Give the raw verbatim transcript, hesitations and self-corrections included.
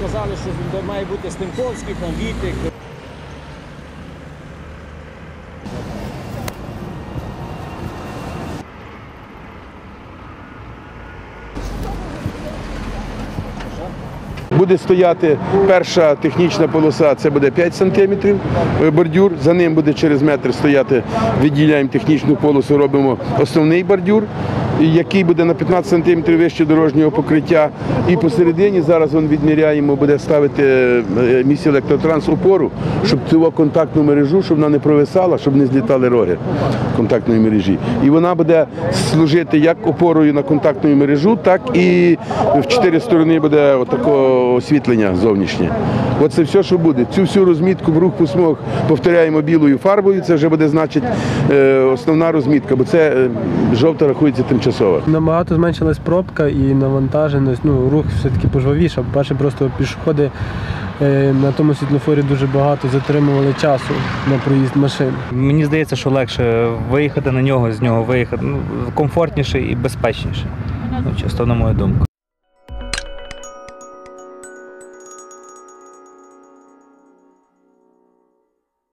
сказали, що має бути Стемковський, там Вітик. Буде стояти перша технічна полоса, це буде п'ять сантиметрів бордюр, за ним буде через метр стояти, відділяємо технічну полосу, робимо основний бордюр, який буде на п'ятнадцять сантиметрів вище дорожнього покриття. І посередині зараз він відміряємо, буде ставити міський електротранс опору, щоб цю контактну мережу, щоб вона не провисала, щоб не злітали роги контактної мережі. І вона буде служити як опорою на контактну мережу, так і в чотири сторони буде отако освітлення зовнішнє. Оце все, що буде. Цю всю розмітку в рух посмуг повторяємо білою фарбою, це вже буде, значить, основна розмітка, бо це жовта рахується тимчасова. Набагато зменшилась пробка і навантаженість, ну, рух все-таки пожвавішав. Перше, просто пішоходи на тому світлофорі дуже багато затримували часу на проїзд машин. Мені здається, що легше виїхати на нього, з нього виїхати, ну, комфортніше і безпечніше, ну, чисто на мою думку.